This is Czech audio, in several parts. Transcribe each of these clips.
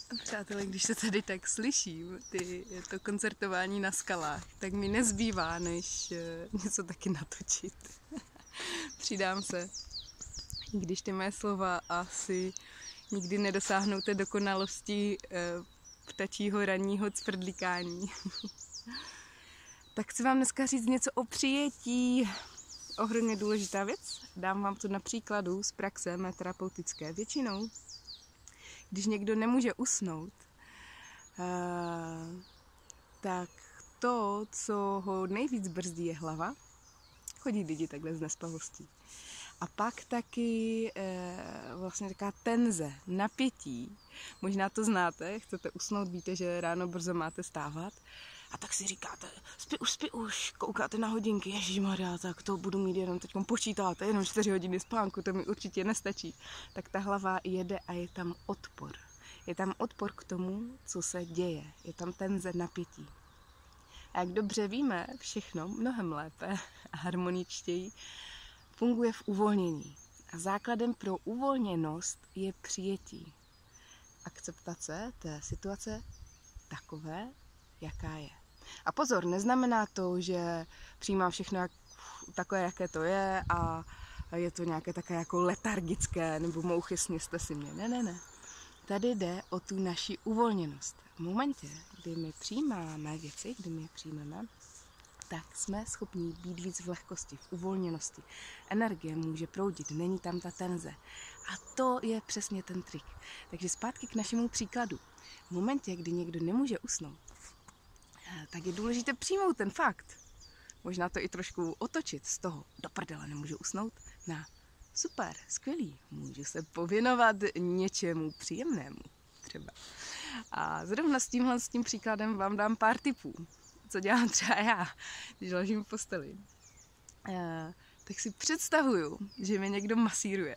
Přátelé, když se tady tak slyším, to koncertování na skalách, tak mi nezbývá, než něco taky natočit. Přidám se, i když ty mé slova asi nikdy nedosáhnou té dokonalosti ptačího ranního cvrdlikání. Tak chci vám dneska říct něco o přijetí. Ohromně důležitá věc. Dám vám to na příkladu z praxe mé terapeutické. Většinou, když někdo nemůže usnout, tak to, co ho nejvíc brzdí, je hlava. Chodí lidi takhle z nespavostí. A pak taky vlastně taková tenze, napětí. Možná to znáte, chcete usnout, víte, že ráno brzo máte stávat. A tak si říkáte, spí už, koukáte na hodinky, ježišmarja, tak to budu mít jenom teď počítáte, jenom 4 hodiny spánku, to mi určitě nestačí. Tak ta hlava jede a je tam odpor. Je tam odpor k tomu, co se děje. Je tam tenze, napětí. A jak dobře víme, všechno mnohem lépe a harmoničtěji funguje v uvolnění. A základem pro uvolněnost je přijetí. Akceptace té situace takové, jaká je. A pozor, neznamená to, že přijímám všechno takové, jaké to je a je to nějaké také jako letargické, nebo mouchy, sněste si mě. Ne. Tady jde o tu naši uvolněnost. V momentě, kdy my přijímáme věci, kdy my je přijmeme, tak jsme schopni být víc v lehkosti, v uvolněnosti. Energie může proudit, není tam ta tenze. A to je přesně ten trik. Takže zpátky k našemu příkladu. V momentě, kdy někdo nemůže usnout, tak je důležité přijmout ten fakt. Možná to i trošku otočit z toho, do prdele nemůžu usnout, na super, skvělý, můžu se pověnovat něčemu příjemnému třeba. A zrovna s tím příkladem vám dám pár tipů, co dělám třeba já, když ležím v posteli. Tak si představuju, že mě někdo masíruje.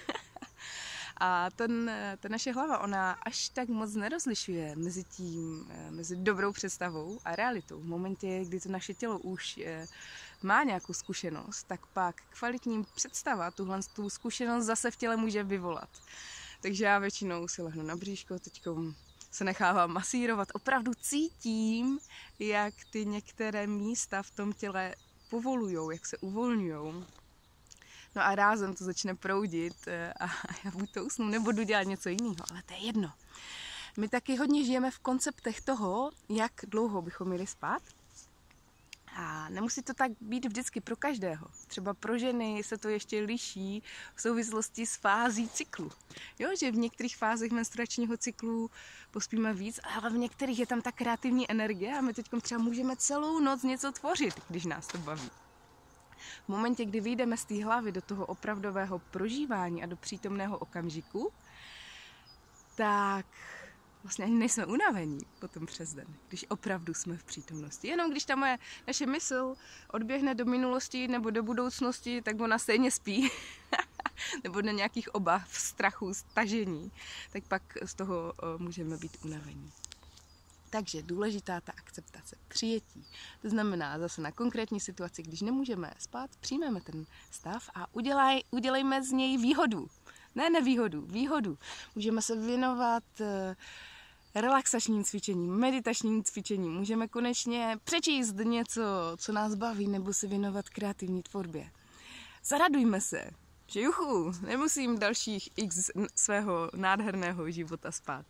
A ta naše hlava, ona až tak moc nerozlišuje mezi dobrou představou a realitou. V momentě, kdy to naše tělo už má nějakou zkušenost, tak pak kvalitní představa tu zkušenost zase v těle může vyvolat. Takže já většinou si lehnu na bříško, teďko se nechávám masírovat. Opravdu cítím, jak ty některé místa v tom těle povolujou, jak se uvolňujou. No a rázem to začne proudit a já buď to usnu, nebo budu dělat něco jiného, ale to je jedno. My taky hodně žijeme v konceptech toho, jak dlouho bychom měli spát. A nemusí to tak být vždycky pro každého. Třeba pro ženy se to ještě liší v souvislosti s fází cyklu. Jo, že v některých fázích menstruačního cyklu pospíme víc, ale v některých je tam ta kreativní energie a my teď třeba můžeme celou noc něco tvořit, když nás to baví. V momentě, kdy vyjdeme z té hlavy do toho opravdového prožívání a do přítomného okamžiku, tak vlastně ani nejsme unavení potom přes den, když opravdu jsme v přítomnosti. Jenom když ta naše mysl odběhne do minulosti nebo do budoucnosti, tak ona stejně spí. Nebo na nějakých obav, strachu, stažení, tak pak z toho můžeme být unavení. Takže důležitá ta akceptace, přijetí. To znamená zase na konkrétní situaci, když nemůžeme spát, přijmeme ten stav a udělejme z něj výhodu. Ne nevýhodu, výhodu. Můžeme se věnovat relaxačním cvičením, meditačním cvičením. Můžeme konečně přečíst něco, co nás baví, nebo se věnovat kreativní tvorbě. Zaradujme se, že juchu, nemusím dalších x svého nádherného života spát.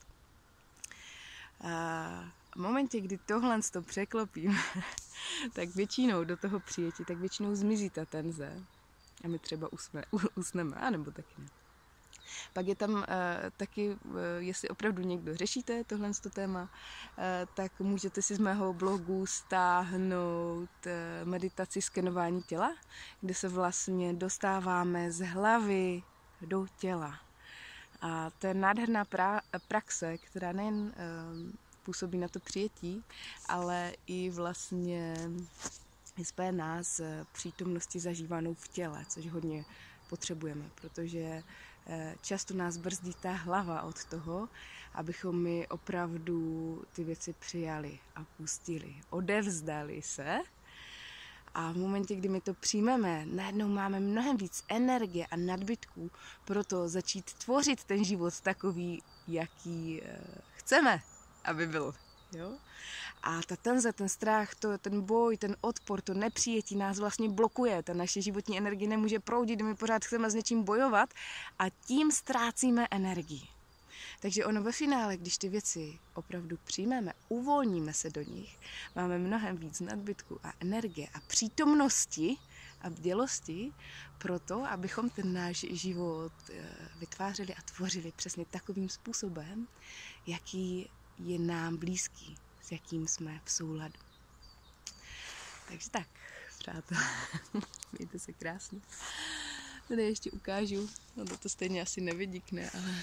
A v momentě, kdy tohle to překlopím, tak většinou do toho přijetí, tak většinou zmizí ta tenze a my třeba usneme, anebo taky ne. Pak je tam taky, jestli opravdu někdo řešíte tohle téma, tak můžete si z mého blogu stáhnout meditaci skenování těla, kde se vlastně dostáváme z hlavy do těla. A to je nádherná praxe, která nejen působí na to přijetí, ale i vlastně je spojená s přítomností zažívanou v těle, což hodně potřebujeme, protože často nás brzdí ta hlava od toho, abychom my opravdu ty věci přijali a pustili, odevzdali se. A v momentě, kdy my to přijmeme, najednou máme mnohem víc energie a nadbytků pro to začít tvořit ten život takový, jaký chceme, aby byl. Jo? A ta tenze, ten strach, ten boj, ten odpor, to nepřijetí nás vlastně blokuje. Ta naše životní energie nemůže proudit, my pořád chceme s něčím bojovat a tím ztrácíme energii. Takže ono ve finále, když ty věci opravdu přijmeme, uvolníme se do nich, máme mnohem víc nadbytku a energie a přítomnosti a bdělosti pro to, abychom ten náš život vytvářeli a tvořili přesně takovým způsobem, jaký je nám blízký, s jakým jsme v souladu. Takže tak, přátelé, mějte se krásně. Tady ještě ukážu, no to stejně asi nevidíkne, ale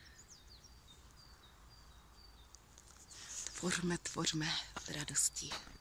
tvořme radostí.